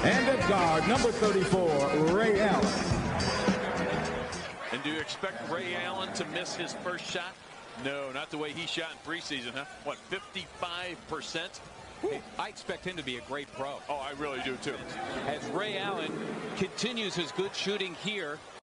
And at guard, number 34, Ray Allen. And do you expect Ray Allen to miss his first shot? No, not the way he shot in preseason, huh? What, 55%? Hey, I expect him to be a great pro. Oh, I really do too. As Ray Allen continues his good shooting here.